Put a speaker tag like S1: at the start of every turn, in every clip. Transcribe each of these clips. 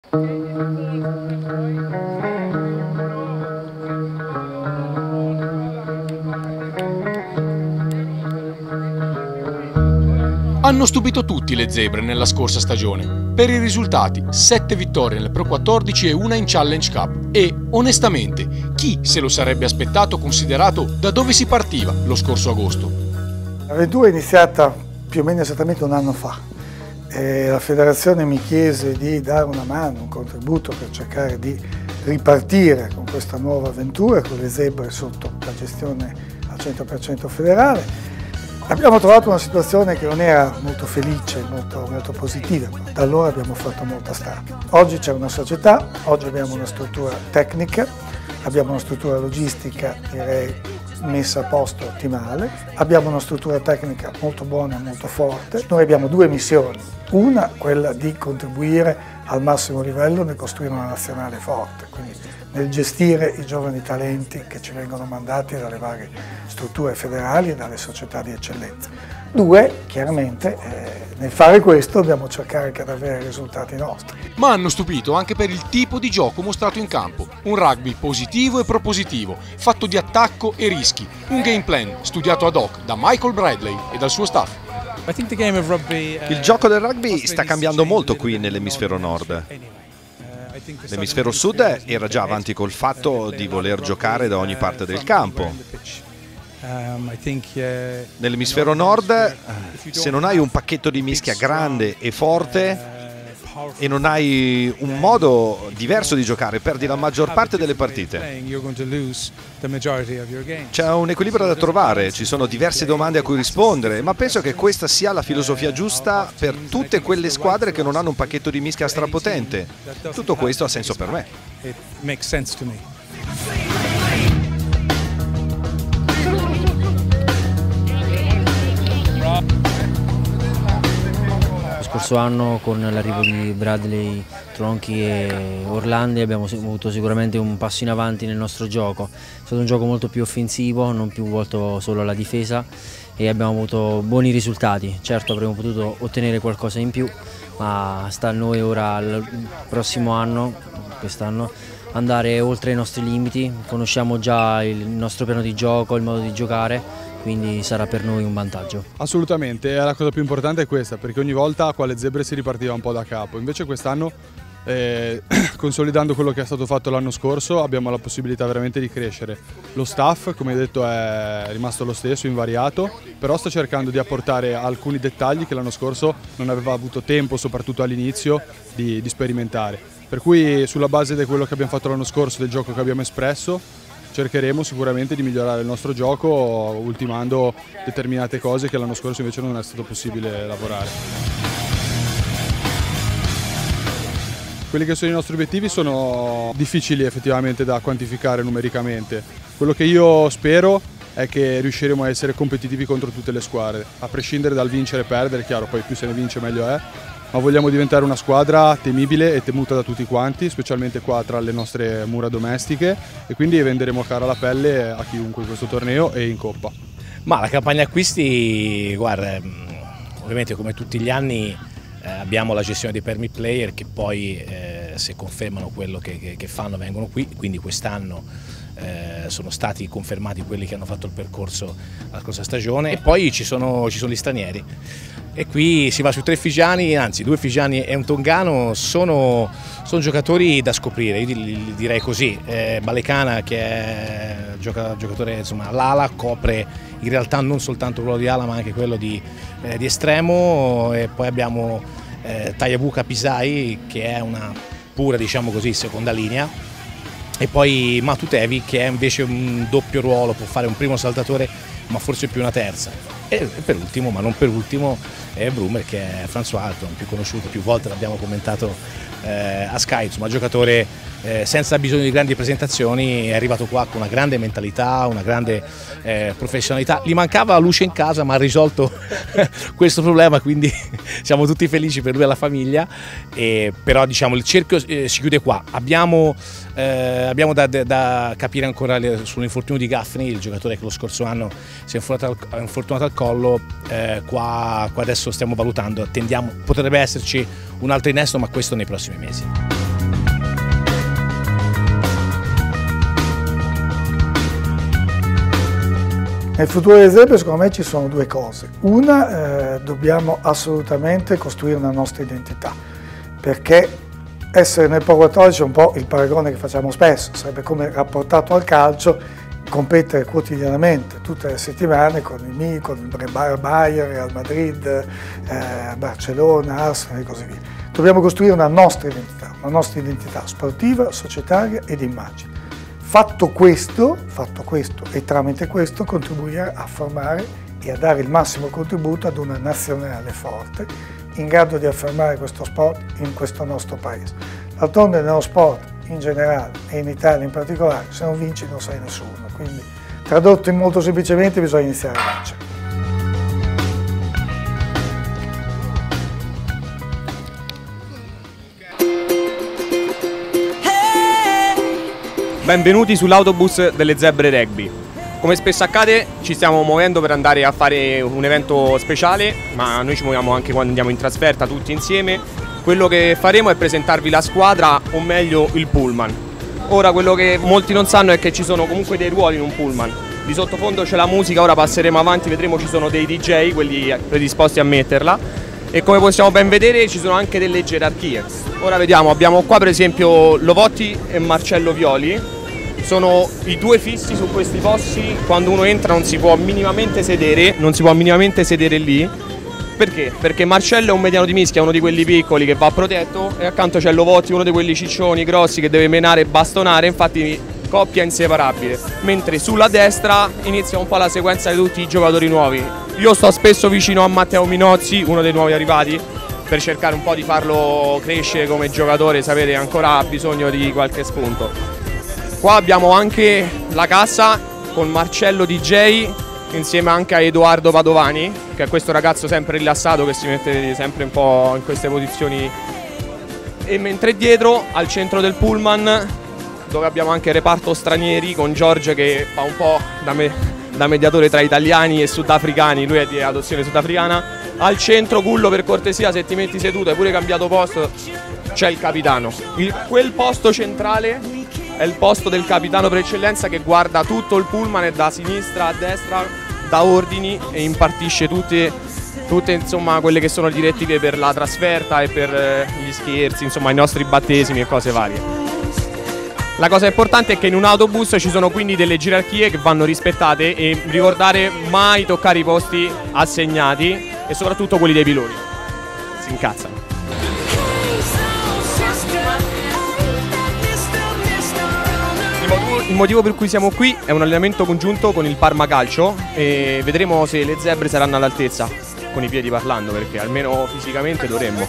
S1: Hanno stupito tutti le zebre nella scorsa stagione. Per i risultati, 7 vittorie nel Pro 14 e una in Challenge Cup. E, onestamente, chi se lo sarebbe aspettato considerato da dove si partiva lo scorso agosto?
S2: L'avventura è iniziata più o meno esattamente un anno fa. La federazione mi chiese di dare una mano, un contributo per cercare di ripartire con questa nuova avventura, con le zebre sotto la gestione al 100% federale. Abbiamo trovato una situazione che non era molto felice, molto positiva, da allora abbiamo fatto molta strada. Oggi c'è una società, oggi abbiamo una struttura tecnica, abbiamo una struttura logistica direi messa a posto ottimale, abbiamo una struttura tecnica molto buona e molto forte. Noi abbiamo due missioni, una quella di contribuire al massimo livello nel costruire una nazionale forte, quindi nel gestire i giovani talenti che ci vengono mandati dalle varie strutture federali e dalle società di eccellenza. Due, chiaramente, nel fare questo dobbiamo cercare anche di avere risultati nostri.
S1: Ma hanno stupito anche per il tipo di gioco mostrato in campo. Un rugby positivo e propositivo, fatto di attacco e rischi. Un game plan studiato ad hoc da Michael Bradley e dal suo staff.
S3: Il gioco del rugby sta cambiando molto qui nell'emisfero nord. L'emisfero sud era già avanti col fatto di voler giocare da ogni parte del campo. Nell'emisfero nord, se non hai un pacchetto di mischia grande e forte e non hai un modo diverso di giocare, perdi la maggior parte delle partite. C'è un equilibrio da trovare, ci sono diverse domande a cui rispondere, ma penso che questa sia la filosofia giusta per tutte quelle squadre che non hanno un pacchetto di mischia strapotente. Tutto questo ha senso per me.
S4: Lo scorso anno con l'arrivo di Bradley, Tronchi e Orlandi abbiamo avuto sicuramente un passo in avanti nel nostro gioco. È stato un gioco molto più offensivo, non più volto solo alla difesa e abbiamo avuto buoni risultati. Certo avremmo potuto ottenere qualcosa in più, ma sta a noi ora il prossimo anno, quest'anno, andare oltre i nostri limiti. Conosciamo già il nostro piano di gioco, il modo di giocare, quindi sarà per noi un vantaggio.
S5: Assolutamente, la cosa più importante è questa, perché ogni volta qua alle zebre si ripartiva un po' da capo, invece quest'anno consolidando quello che è stato fatto l'anno scorso abbiamo la possibilità veramente di crescere. Lo staff, come detto, è rimasto lo stesso, invariato, però sta cercando di apportare alcuni dettagli che l'anno scorso non aveva avuto tempo, soprattutto all'inizio, di sperimentare. Per cui sulla base di quello che abbiamo fatto l'anno scorso, del gioco che abbiamo espresso, cercheremo sicuramente di migliorare il nostro gioco ultimando determinate cose che l'anno scorso invece non è stato possibile lavorare. Quelli che sono i nostri obiettivi sono difficili effettivamente da quantificare numericamente. Quello che io spero è che riusciremo a essere competitivi contro tutte le squadre, a prescindere dal vincere e perdere, chiaro, poi più se ne vince meglio è, ma vogliamo diventare una squadra temibile e temuta da tutti quanti, specialmente qua tra le nostre mura domestiche, e quindi venderemo cara la pelle a chiunque in questo torneo e in Coppa.
S6: Ma la campagna acquisti, guarda, ovviamente come tutti gli anni abbiamo la gestione dei permit player che poi se confermano quello che fanno vengono qui, quindi quest'anno sono stati confermati quelli che hanno fatto il percorso la scorsa stagione e poi ci sono gli stranieri. E qui si va su 3 figiani, anzi 2 figiani e un tongano, sono giocatori da scoprire, io direi così. Balecana che è giocatore, insomma, all'ala, copre in realtà non soltanto quello di ala ma anche quello di estremo, e poi abbiamo Tayabuka Pisai che è una pura, diciamo così, seconda linea, e poi Matutevi che è invece un doppio ruolo, può fare un primo saltatore ma forse più una terza. E per ultimo, ma non per ultimo, è Brumer che è François Alton, più conosciuto, più volte l'abbiamo commentato a Sky, insomma giocatore senza bisogno di grandi presentazioni, è arrivato qua con una grande mentalità, una grande professionalità. Gli mancava la luce in casa ma ha risolto questo problema, quindi siamo tutti felici per lui e la famiglia, però diciamo il cerchio si chiude qua. Abbiamo da capire ancora sull'infortunio di Gaffney, il giocatore che lo scorso anno si è infortunato al collo, qua adesso stiamo valutando, attendiamo, potrebbe esserci un altro innesto ma questo nei prossimi mesi.
S2: Nel futuro delle zebre secondo me ci sono due cose. Una, dobbiamo assolutamente costruire una nostra identità, perché essere nel Pro 14 è un po' il paragone che facciamo spesso, sarebbe come rapportato al calcio, competere quotidianamente, tutte le settimane con il Bayern, Real Madrid, Barcellona, Arsenal e così via. Dobbiamo costruire una nostra identità sportiva, societaria ed immagine. Fatto questo e tramite questo contribuire a formare e a dare il massimo contributo ad una nazionale forte in grado di affermare questo sport in questo nostro paese. D'altronde nello sport in generale e in Italia in particolare, se non vinci non sei nessuno, quindi tradotto molto semplicemente bisogna iniziare a vincere.
S7: Benvenuti sull'autobus delle Zebre Rugby. Come spesso accade ci stiamo muovendo per andare a fare un evento speciale, ma noi ci muoviamo anche quando andiamo in trasferta tutti insieme. Quello che faremo è presentarvi la squadra, o meglio il pullman. Ora quello che molti non sanno è che ci sono comunque dei ruoli in un pullman. Di sottofondo c'è la musica, ora passeremo avanti, vedremo ci sono dei DJ, quelli predisposti a metterla. E come possiamo ben vedere ci sono anche delle gerarchie. Ora vediamo, abbiamo qua per esempio Lovotti e Marcello Violi. Sono i due fissi su questi posti, quando uno entra non si può minimamente sedere, lì. Perché? Perché Marcello è un mediano di mischia, uno di quelli piccoli che va protetto, e accanto c'è Lovotti, uno di quelli ciccioni grossi che deve menare e bastonare, infatti coppia inseparabile. Mentre sulla destra inizia un po' la sequenza di tutti i giocatori nuovi. Io sto spesso vicino a Matteo Minozzi, uno dei nuovi arrivati, per cercare un po' di farlo crescere come giocatore, sapete ancora ha bisogno di qualche spunto. Qua abbiamo anche la cassa con Marcello DJ insieme anche a Edoardo Padovani, che è questo ragazzo sempre rilassato che si mette sempre un po' in queste posizioni. E mentre dietro al centro del pullman, dove abbiamo anche il reparto stranieri con Giorgio che fa un po' da mediatore tra italiani e sudafricani, lui è di adozione sudafricana. Al centro, Cullo, per cortesia, se ti metti seduto, hai pure cambiato posto, c'è il capitano. Quel posto centrale è il posto del capitano per eccellenza, che guarda tutto il pullman e da sinistra a destra dà ordini e impartisce tutte insomma quelle che sono le direttive per la trasferta e per gli scherzi, insomma i nostri battesimi e cose varie. La cosa importante è che in un autobus ci sono quindi delle gerarchie che vanno rispettate, e ricordare mai toccare i posti assegnati e soprattutto quelli dei piloti. Si incazzano. Il motivo per cui siamo qui è un allenamento congiunto con il Parma Calcio e vedremo se le zebre saranno all'altezza, con i piedi parlando, perché almeno fisicamente dovremmo.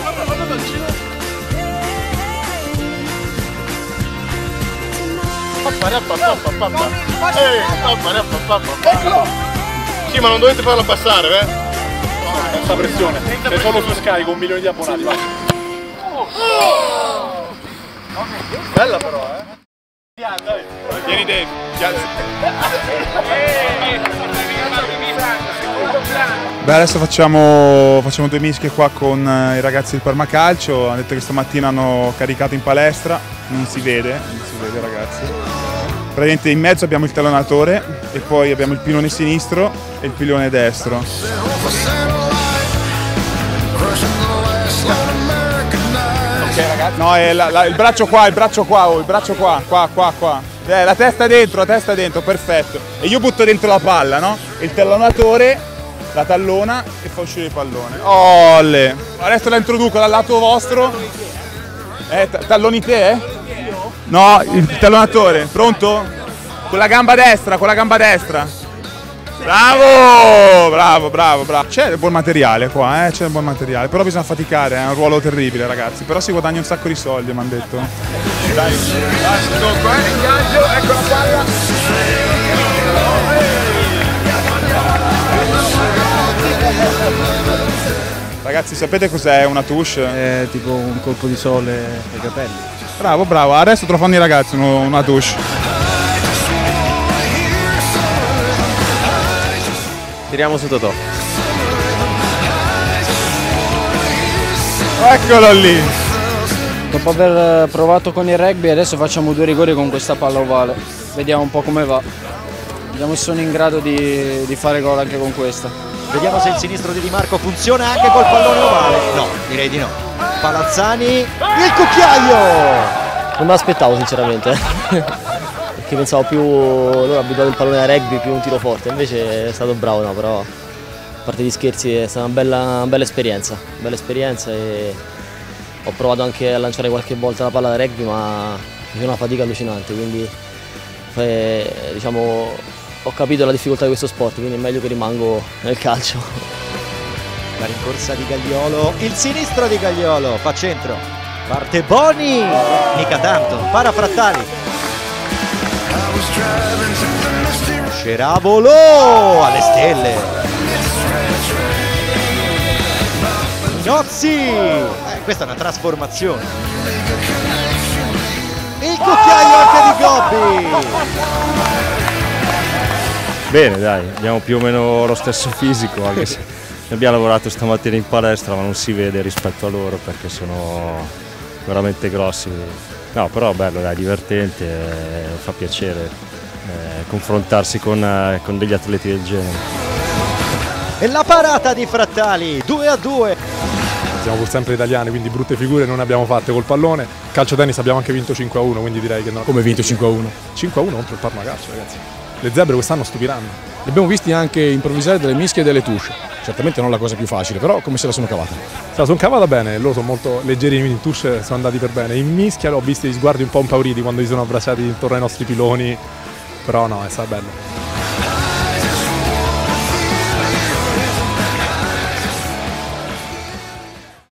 S8: Sì, ma non dovete farla passare, Questa pressione. Sei solo su Sky con 1 milione di abbonati, vai. Bella però, Vieni Dave,
S5: Beh, adesso facciamo 2 mischie qua con i ragazzi del Parma Calcio. Hanno detto che stamattina hanno caricato in palestra, non si vede ragazzi. Praticamente in mezzo abbiamo il tallonatore e poi abbiamo il pilone sinistro e il pilone destro. No, è il braccio qua, qua. La testa dentro, perfetto. E io butto dentro la palla, no? Il tallonatore la tallona e fa uscire il pallone. Olle! Adesso la introduco dal lato vostro. Talloni te, No, il tallonatore, pronto? Con la gamba destra. Bravo. C'è del buon materiale qua, c'è del buon materiale. Però bisogna faticare, è un ruolo terribile ragazzi. Però si guadagna un sacco di soldi, mi hanno detto. Dai, ingaggio, ecco la palla. Ragazzi, sapete cos'è una touche?
S9: È tipo un colpo di sole ai capelli.
S5: Bravo, adesso te lo fanno i ragazzi una touche.
S7: Tiriamo su Totò.
S5: Eccolo lì.
S9: Dopo aver provato con il rugby adesso facciamo 2 rigori con questa palla ovale. Vediamo un po' come va. Vediamo se sono in grado di fare gol anche con questa.
S10: Vediamo se il sinistro di Di Marco funziona anche col pallone ovale. No, direi di no. Palazzani, il cucchiaio!
S11: Non me l'aspettavo sinceramente, perché pensavo più, loro abituati al pallone da rugby, più un tiro forte, invece è stato bravo, no, però a parte gli scherzi è stata una bella esperienza e ho provato anche a lanciare qualche volta la palla da rugby, ma c'è una fatica allucinante, quindi diciamo, ho capito la difficoltà di questo sport, quindi è meglio che rimango nel calcio.
S10: La rincorsa di Gagliolo, il sinistro di Gagliolo, fa centro, parte Boni, mica tanto, para Frattali. Ceravolo alle stelle. Minozzi, questa è una trasformazione. Il cucchiaio anche di Gobbi.
S12: Bene, dai, abbiamo più o meno lo stesso fisico, anche se abbiamo lavorato stamattina in palestra, ma non si vede rispetto a loro perché sono veramente grossi. No, però bello, dai, divertente, fa piacere confrontarsi con degli atleti del genere.
S10: E la parata di Frattali, 2-2.
S8: Siamo pur sempre italiani, quindi brutte figure non ne abbiamo fatte col pallone. Calcio tennis abbiamo anche vinto 5-1, quindi direi che no.
S1: Come vinto 5-1?
S8: 5-1 contro il Parma Calcio, ragazzi. Le zebre quest'anno stupiranno.
S1: Li abbiamo visti anche improvvisare delle mischie e delle touche. Certamente non la cosa più facile, però come se la sono cavata?
S8: Se la sono cavata bene, loro sono molto leggeri, in touche sono andati per bene. In mischia ho visto gli sguardi un po' impauriti quando si sono abbracciati intorno ai nostri piloni, però no, è stato bello.